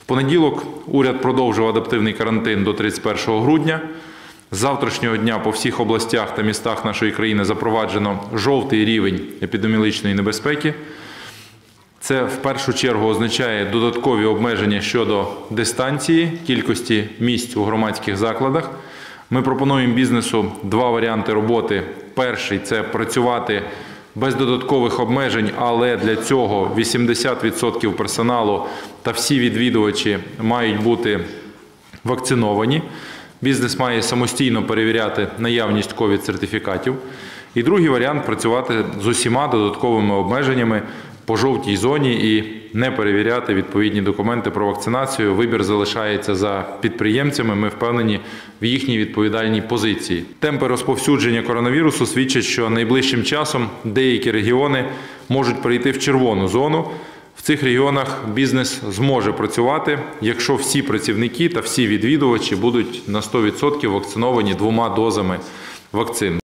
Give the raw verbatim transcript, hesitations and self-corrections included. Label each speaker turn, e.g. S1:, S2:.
S1: понеділок уряд продовжив адаптивний карантин до тридцять першого грудня. З завтрашнього дня по всіх областях та містах нашої країни запроваджено жовтий рівень епідеміологічної небезпеки. Це в першу чергу означає додаткові обмеження щодо дистанції, кількості місць у громадських закладах. Ми пропонуємо бізнесу два варіанти роботи. Перший – це працювати без додаткових обмежень, але для цього вісімдесят відсотків персоналу та всі відвідувачі мають бути вакциновані. Бізнес має самостійно перевіряти наявність ковід-сертифікатів. І другий варіант – працювати з усіма додатковими обмеженнями по жовтій зоні і не перевіряти відповідні документи про вакцинацію. Вибір залишається за підприємцями, ми впевнені в їхній відповідальній позиції. Темпи розповсюдження коронавірусу свідчать, що найближчим часом деякі регіони можуть перейти в червону зону. В цих регіонах бізнес зможе працювати, якщо всі працівники та всі відвідувачі будуть на сто відсотків вакциновані двома дозами вакцин.